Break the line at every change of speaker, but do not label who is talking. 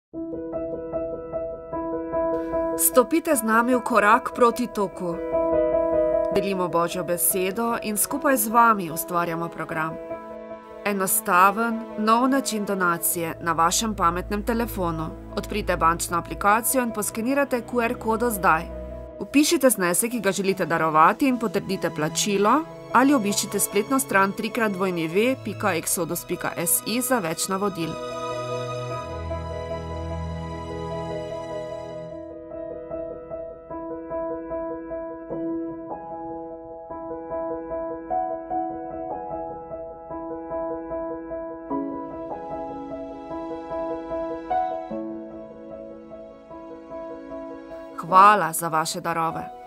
Stopite z nami v korak proti toku. Delimo Božjo besedo in skupaj z vami ustvarjamo program. Enostaven, nov način donacije na vašem pametnem telefonu. Odprite bančno aplikacijo in poskenirajte QR kodo zdaj. Vpišite znesek, ki ga želite darovati in potrdite plačilo, ali obiščite spletno stran www.exodus.si za več navodil. Hvala za vaše darove.